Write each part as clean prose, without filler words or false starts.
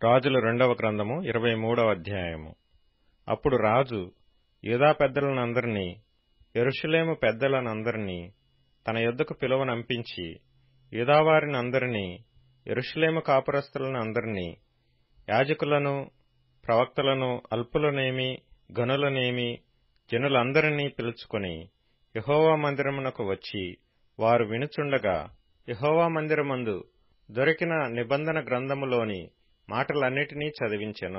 రాజుల రెండవ గ్రంథము 23వ అధ్యాయము. అప్పుడు రాజు యూదా పెద్దలనందరినీ యెరూషలేము పెద్దలనందరినీ తన యొద్దకు పిలువనంపించి, యూదావారినందరినీ యెరూషలేము కాపురస్తులనందరినీ, యాజకులను, ప్రవక్తలను, అల్పులనేమి ఘనులనేమి జనులందరినీ పిలుచుకొని యెహోవా మందిరమునకు వచ్చి, వారు వినుచుండగా యెహోవా మందిరమందు దొరికిన నిబంధన గ్రంథములోని మాటలన్నిటినీ చదివించెను.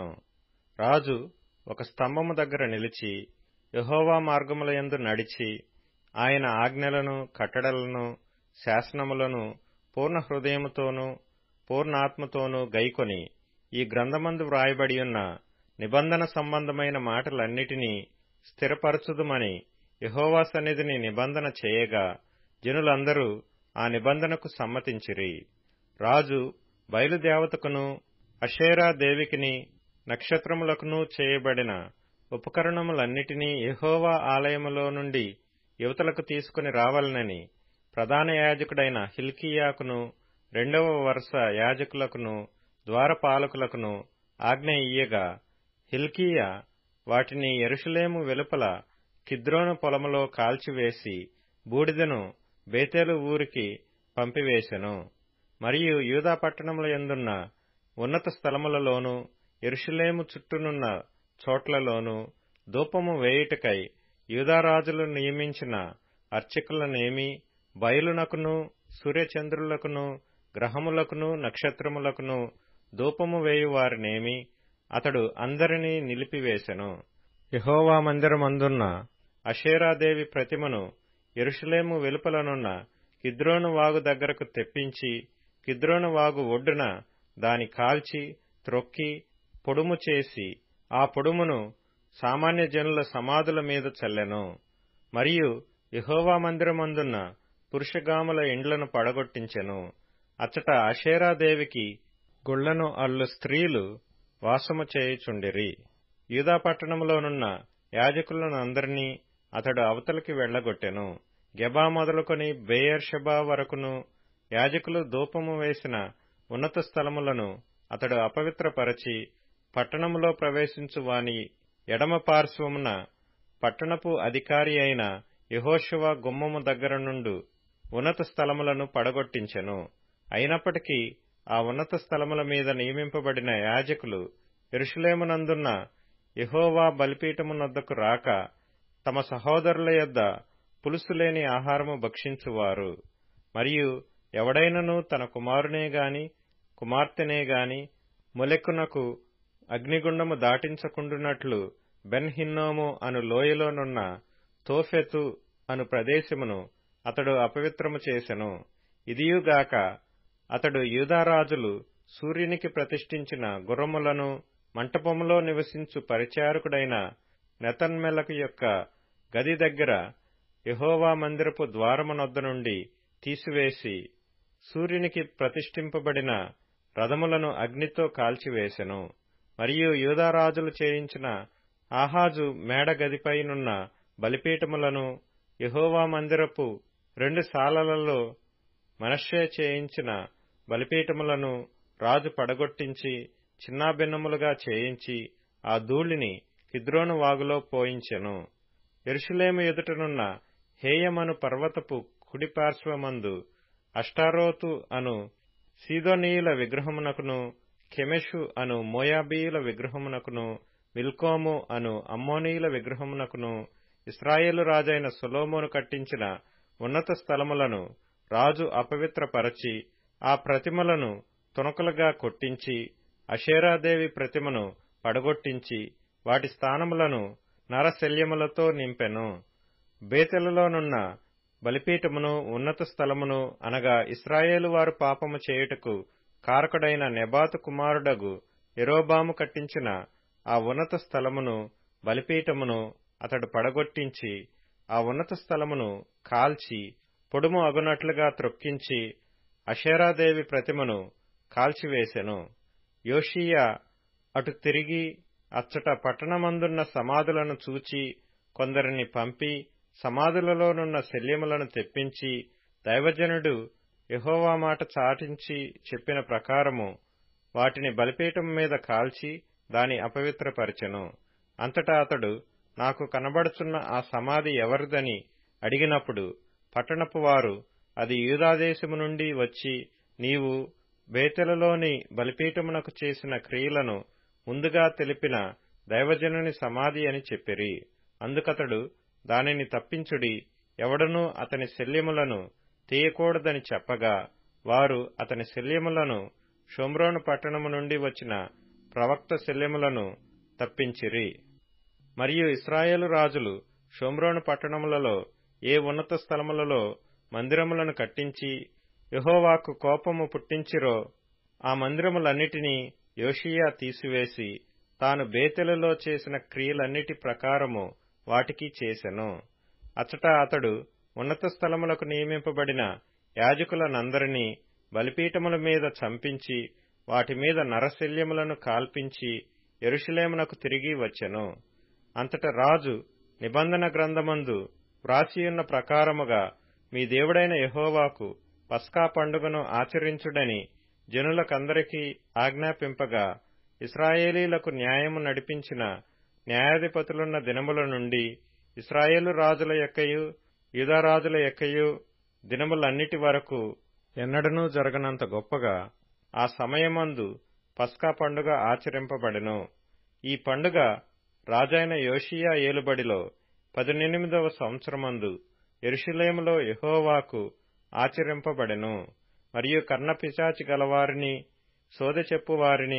రాజు ఒక స్తంభము దగ్గర నిలిచి యెహోవా మార్గములయందు నడిచి, ఆయన ఆజ్ఞలను, కట్టడలను, శాసనములను పూర్ణ హృదయముతోనూ పూర్ణాత్మతోనూ గైకొని ఈ గ్రంథమందు వ్రాయబడియున్న నిబంధన సంబంధమైన మాటలన్నిటినీ స్థిరపరచుదుమని యెహోవా సన్నిధిని నిబంధన చేయగా, జనులందరూ ఆ నిబంధనకు సమ్మతించిరి. రాజు బయలుదేవతకును అషేరా దేవికిని నక్షత్రములకును చేయబడిన ఉపకరణములన్నిటినీ యెహోవా ఆలయములో నుండి యువతలకు తీసుకుని రావాలనని ప్రధాన యాజకుడైన హిల్కీయాకును, రెండవ వరుస యాజకులకును, ద్వారపాలకులకును ఆజ్ఞ ఇయ్యగా, హిల్కీయా వాటిని యెరూషలేము వెలుపల కిద్రోను పొలములో కాల్చివేసి బూడిదను బేతేలు ఊరికి పంపివేశెను. మరియు యూదా పట్టణముల యందున్న ఉన్నత స్థలములలోనూ యెరూషలేము చుట్టూనున్న చోట్లలోనూ ధూపము వేయుటకై యూదారాజులు నియమించిన అర్చకులనేమి, బయలునకును, సూర్యచంద్రులకును, గ్రహములకును, నక్షత్రములకును ధూపము వేయువారినేమి అతడు అందరినీ నిలిపివేశెను. యెహోవా మందిరమందున్న అషేరాదేవి ప్రతిమను యెరూషలేము వెలుపలనున్న కిద్రోను వాగు దగ్గరకు తెప్పించి, కిద్రోను వాగు ఒడ్డున దాని కాల్చి త్రొక్కి పొడుము చేసి, ఆ పొడుమును సామాన్య జనుల సమాధుల మీద చల్లెను. మరియు యెహోవా మందిరమందున్న పురుషగాముల ఇండ్లను పడగొట్టించెను. అచ్చట అషేరాదేవికి గుళ్లను అల్లు స్త్రీలు వాసము చేయుచుండిరి. యూదా పట్టణములోనున్న యాజకులనందరినీ అతడు అవతలికి వెళ్లగొట్టెను. గెబా మొదలుకొని బెయేర్షెబా వరకును యాజకులు ధూపము వేసిన ఉన్నత స్థలములను అతడు అపవిత్రపరచి, పట్టణములో ప్రవేశించు వాని ఎడమ పార్శ్వమున పట్టణపు అధికారి అయిన యెహోషువ గుమ్మము దగ్గర నుండు ఉన్నత స్థలములను పడగొట్టించెను. అయినప్పటికీ ఆ ఉన్నత స్థలముల మీద నియమింపబడిన యాజకులు యెరూషలేమునందున్న యెహోవా బలిపీఠమునొద్దకు రాక, తమ సహోదరుల యొద్ద పులుసులేని ఆహారము భక్షించువారు. మరియు ఎవడైనను తన కుమారునే గాని కుమార్తెనే గాని మొలెకునకు అగ్నిగుండము దాటించకుండునట్లు బెన్ హిన్నోము అను లోయలోనున్న తోఫెతు అను ప్రదేశమును అతడు అపవిత్రము చేసెను. ఇదియుగాక అతడు యూదారాజులు సూర్యునికి ప్రతిష్ఠించిన గుర్రములను మంటపములో నివసించు పరిచారకుడైన నెతన్మెలకు యొక్క గది దగ్గర యెహోవా మందిరపు ద్వారమునొద్ద నుండి తీసివేసి, సూర్యునికి ప్రతిష్ఠింపబడిన రథములను అగ్నితో కాల్చివేశెను. మరియు యూదారాజులు చేయించిన ఆహాజు మేడ గదిపైనున్న బలిపీఠములను, యెహోవా మందిరపు 2 సాలలలో మనష్షే చేయించిన బలిపీఠములను రాజు పడగొట్టించి చిన్నాభిన్నములుగా చేయించి ఆ ధూళిని కిద్రోను వాగులో పోయించెను. యెరూషలేము ఎదుటనున్న హేయమను పర్వతపు కుడి పార్శ్వమందు అష్టారోతు అను సీదోనీయుల విగ్రహమునకును, కెమెషు అను మోయాబీయుల విగ్రహమునకును, మిల్కోము అను అమ్మోనీయుల విగ్రహమునకును ఇశ్రాయేలు రాజైన సొలొమోను కట్టించిన ఉన్నత స్థలములను రాజు అపవిత్రపరచి, ఆ ప్రతిమలను తునకలుగా కొట్టించి, అషేరాదేవి ప్రతిమను పడగొట్టించి వాటి స్థానములను నరశల్యములతో నింపెను. బేతెలులోనున్న బలిపీఠమును, ఉన్నత స్థలమును, అనగా ఇశ్రాయేలు వారు పాపము చేయుటకు కారకుడైన నెబాతు కుమారుడగు యెరోబాము కట్టించిన ఆ ఉన్నత స్థలమును, బలిపీఠమును అతడు పడగొట్టించి, ఆ ఉన్నత స్థలమును కాల్చి పొడుము అగునట్లుగా త్రొక్కించి, అషేరాదేవి ప్రతిమను కాల్చివేశెను. యోషీయా అటు తిరిగి అచ్చట పట్టణమందున్న సమాధులను చూచి కొందరిని పంపి, సమాధులలోనున్న శల్యములను తెప్పించి, దైవజనుడు యెహోవా మాట చాటించి చెప్పిన ప్రకారము వాటిని బలిపీఠం మీద కాల్చి దాని అపవిత్రపరచెను. అంతటా అతడు, నాకు కనబడుచున్న ఆ సమాధి ఎవరిదని అడిగినప్పుడు పట్టణపు వారు, అది యూదాదేశము నుండి వచ్చి నీవు బేతెలులోని బలిపీఠమునకు చేసిన క్రియలను ముందుగా తెలిపిన దైవజనుని సమాధి అని చెప్పిరి. అందుకతడు, దానిని తప్పించుడి, ఎవడనూ అతని శల్యములను తీయకూడదని చెప్పగా వారు అతని శల్యములను షోమ్రోను పట్టణము నుండి వచ్చిన ప్రవక్త శల్యములను తప్పించిరి. మరియు ఇశ్రాయేలు రాజులు షోమ్రోను పట్టణములలో ఏ ఉన్నత స్థలములలో మందిరములను కట్టించి యెహోవాకు కోపము పుట్టించిరో ఆ మందిరములన్నిటినీ యోషీయా తీసివేసి తాను బేతెలులో చేసిన క్రియలన్నిటి ప్రకారము వాటికి చేసెను. అచట అతడు ఉన్నత స్థలములకు నియమింపబడిన యాజకులనందరినీ బలిపీఠముల మీద చంపించి వాటి మీద నరశల్యములను కాల్పించి యెరూషలేమునకు తిరిగి వచ్చెను. అంతట రాజు నిబంధన గ్రంథమందు వ్రాసియున్న ప్రకారముగా మీ దేవుడైన యెహోవాకు పస్కా పండుగను ఆచరించుడని జనులకందరికీ ఆజ్ఞాపింపగా ఇశ్రాయేలీలకు న్యాయము నడిపించిన న్యాయాధిపతులున్న దినముల నుండి ఇశ్రాయేలు రాజుల యొక్కయు యూదారాజుల యొక్కయు దినములన్నిటి వరకు ఎన్నడనూ జరగనంత గొప్పగా ఆ సమయమందు పస్కా పండుగ ఆచరింపబడెను. ఈ పండుగ రాజైన యోషీయా ఏలుబడిలో 18వ సంవత్సరమందు యెరూషలేములో యెహోవాకు ఆచరింపబడెను. మరియు కర్ణపిశాచి గలవారిని, సోదె చెప్పువారిని,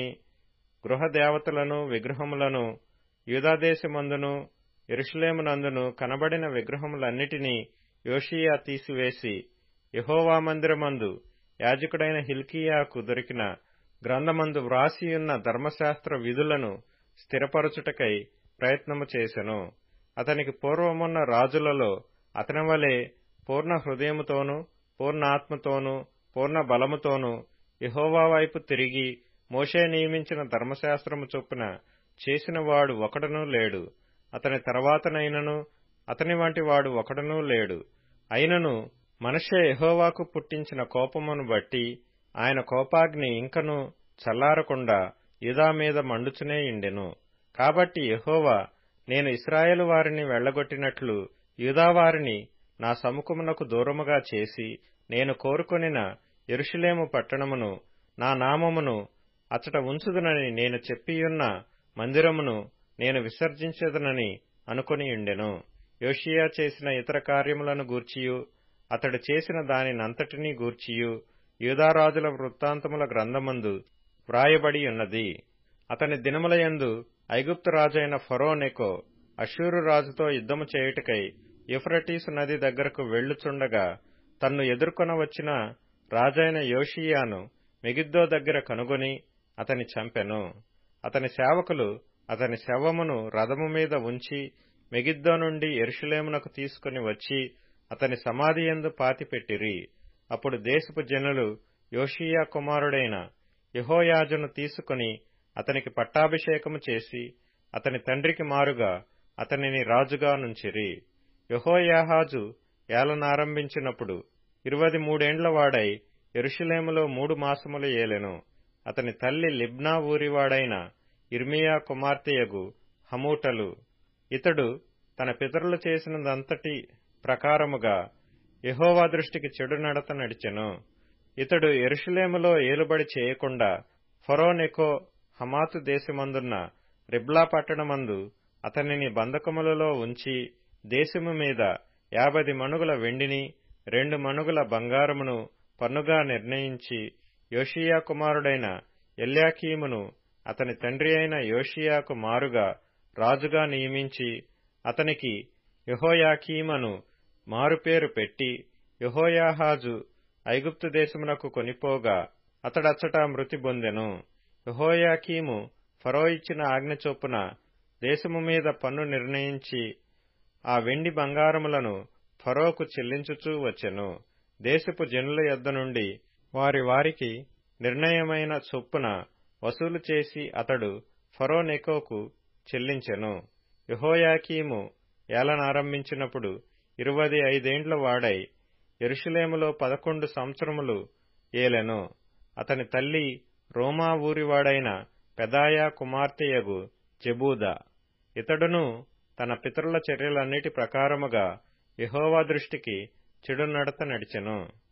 గృహదేవతలను, విగ్రహములను, యూదాదేశమందును యెరూషలేమునందును కనబడిన విగ్రహములన్నిటినీ యోషీయా తీసివేసి యెహోవా మందిరమందు యాజకుడైన హిల్కీయాకు దొరికిన గ్రంథమందు వ్రాసియున్న ధర్మశాస్త్ర విధులను స్థిరపరచుటకై ప్రయత్నము చేసెను. అతనికి పూర్వమున్న రాజులలో అతని వలె పూర్ణ హృదయముతోనూ పూర్ణ ఆత్మతోనూ పూర్ణ బలముతోనూ యెహోవా వైపు తిరిగి మోషే నియమించిన ధర్మశాస్త్రము చొప్పున చేసినవాడు ఒకడునూ లేడు. అతని తర్వాతనైనను అతని వంటి వాడు ఒకడునూ లేడు. అయినను మనష్షే యెహోవాకు పుట్టించిన కోపమును బట్టి ఆయన కోపాగ్ని ఇంకనూ చల్లారకుండా యూదా మీద మండుచునే యుండెను. కాబట్టి యెహోవా, నేను ఇశ్రాయేలు వారిని వెళ్లగొట్టినట్లు యూదావారిని నా సముఖమునకు దూరముగా చేసి నేను కోరుకొనిన యెరూషలేము పట్టణమును, నా నామమును అచట ఉంచుదునని నేను చెప్పియున్న మందిరమును నేను విసర్జించెదనని అనుకొనియుండెను. యోషీయా చేసిన ఇతర కార్యములను గూర్చియు అతడు చేసిన దానినంతటినీ గూర్చియు యూదారాజుల వృత్తాంతముల గ్రంథమందు వ్రాయబడి ఉన్నది. అతని దినములయందు ఐగుప్తు రాజైన ఫరో నెకో అష్షూరు రాజుతో యుద్ధము చేయుటకై యూఫ్రటీసు నది దగ్గరకు వెళ్లుచుండగా తన్ను ఎదుర్కొన వచ్చిన రాజైన యోషీయాను మెగిద్దో దగ్గర కనుగొని అతని చంపెను. అతని సేవకులు అతని శవమును రథము మీద ఉంచి మెగిద్దో నుండి యెరూషలేమునకు తీసుకుని వచ్చి అతని సమాధియందు పాతిపెట్టిరి. అప్పుడు దేశపు జనులు యోషీయా కుమారుడైన యెహోయాజును తీసుకుని అతనికి పట్టాభిషేకము చేసి అతని తండ్రికి మారుగా అతనిని రాజుగా నుంచిరి. యెహోయాహాజు ఏలనారంభించినప్పుడు 23 వాడై యెరూషలేములో 3 మాసములు ఏలెను. అతని తల్లి లిబ్నా ఊరివాడైన ఇర్మీయా కుమార్తెయగు హమూటలు. ఇతడు తన పితరులు చేసినదంతటి ప్రకారముగా యెహోవా దృష్టికి చెడు నడత నడిచెను. ఇతడు యెరూషలేములో ఏలుబడి చేయకుండా ఫరో నెకో హమాతు దేశమందున్న రిబ్లా పట్టణమందు అతనిని బంధకములలో ఉంచి దేశము మీద 50 మణుగుల వెండిని 2 మణుగుల బంగారమును పన్నుగా నిర్ణయించి యోషీయా కుమారుడైన ఎల్యాకీమును అతని తండ్రి అయిన యోషీయాకు మారుగా రాజుగా నియమించి అతనికి యెహోయాకీమను మారుపేరు పెట్టి యెహోయాహాజు ఐగుప్తు దేశమునకు కొనిపోగా అతడచ్చట మృతి పొందెను. యెహోయాకీము ఫరో ఇచ్చిన ఆజ్ఞ చొప్పున దేశము మీద పన్ను నిర్ణయించి ఆ వెండి బంగారములను ఫరోకు చెల్లించుచూ వచ్చెను. దేశపు జనుల యొద్ద నుండి వారికి నిర్ణయమైన చొప్పున వసూలు చేసి అతడు ఫరో నెకోకు చెల్లించెను. యెహోయాకీము ఏలనారంభించినప్పుడు 25 వాడై యెరూషలేములో 11 సంవత్సరములు ఏలెను. అతని తల్లి రోమా ఊరివాడైన పెదాయా కుమార్తెయగు జెబూదా. ఇతడును తన పితరుల చర్యలన్నిటి ప్రకారముగా యెహోవా దృష్టికి చెడు నడత నడిచెను.